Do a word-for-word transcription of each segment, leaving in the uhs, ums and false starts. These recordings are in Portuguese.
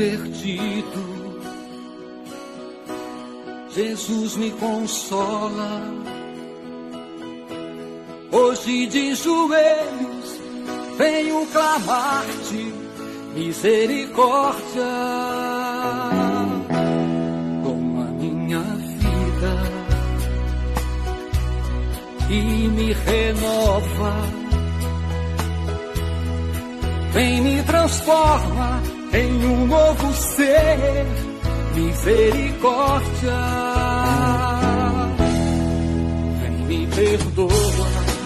perdido, Jesus me consola. Hoje de joelhos venho clamar-te misericórdia. Toma minha vida e me renova. Vem me transforma em um novo ser, misericórdia. Vem me perdoa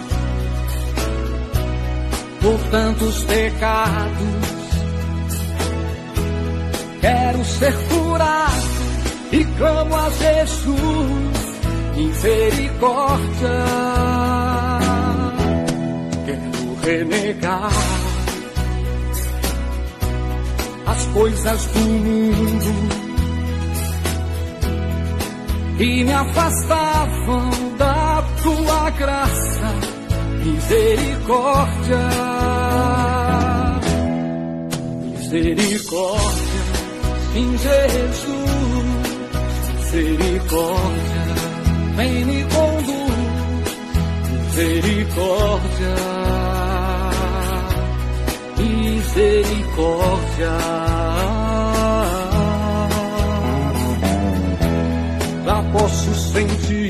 por tantos pecados. Quero ser curado e clamo a Jesus, misericórdia. Quero renegar as coisas do mundo que me afastavam da tua graça, misericórdia, misericórdia, em Jesus, misericórdia, vem me conduz, misericórdia, misericórdia. Já posso sentir,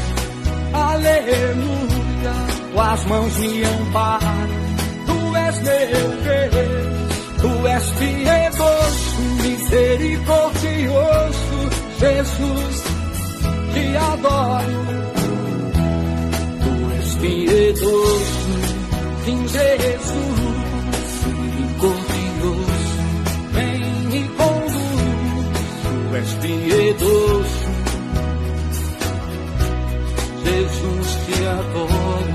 aleluia, tuas mãos me amparam. Tu és meu Deus, tu és piedoso, misericordioso. Jesus, te adoro. Tu és piedoso, em Jesus, misericordioso, vem me conduz. Tu és piedoso, Jesus, te adoro.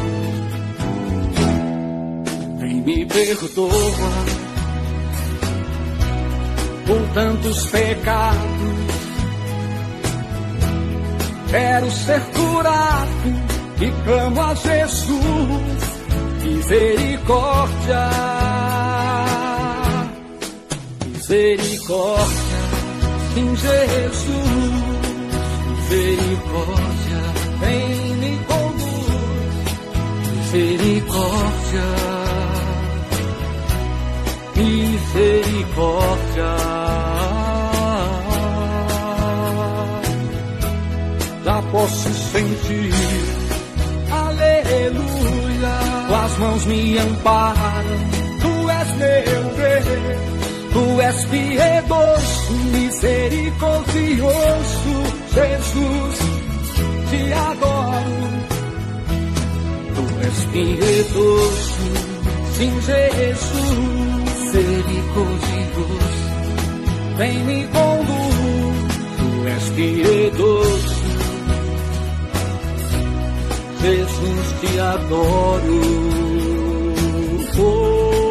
Vem me perdoa por tantos pecados. Quero ser curado e clamo a Jesus, misericórdia, misericórdia, em Jesus, misericórdia, vem me conduz, misericórdia, misericórdia. Já posso sentir, aleluia, tuas mãos me amparam. Tu és meu Deus, tu és piedoso, misericordioso. Jesus, te adoro. Tu és piedoso, sim, Jesus, misericordioso, vem me conduz. Tu és piedoso, Jesus, te adoro. Oh, oh,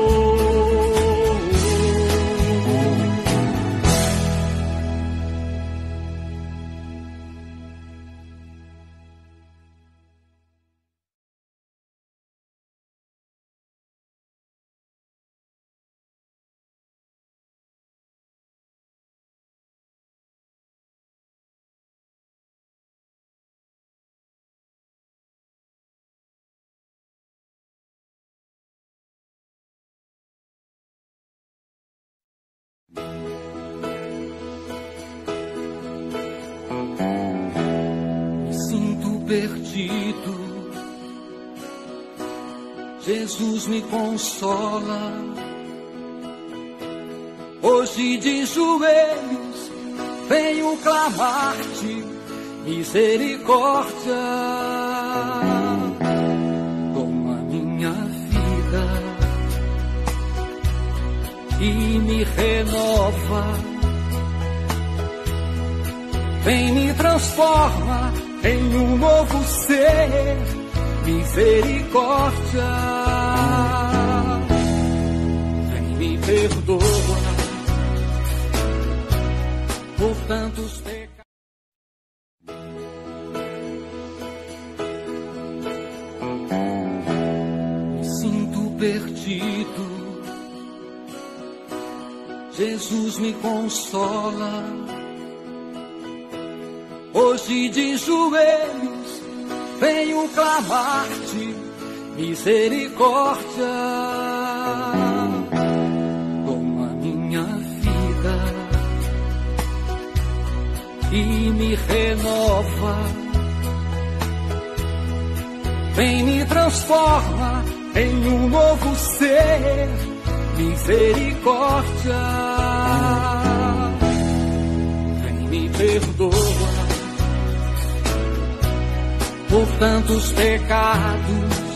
me sinto perdido, Jesus me consola. Hoje de joelhos venho clamar-te misericórdia. Toma minha vida e me renova. Vem me transforma em um novo ser, misericórdia. Vem me perdoa por tantos pecados. Me sinto perdido, Jesus me consola. Hoje de joelhos venho clamar-te misericórdia. Toma minha vida e me renova. Vem me transforma em um novo ser, misericórdia. Vem me perdoa por tantos pecados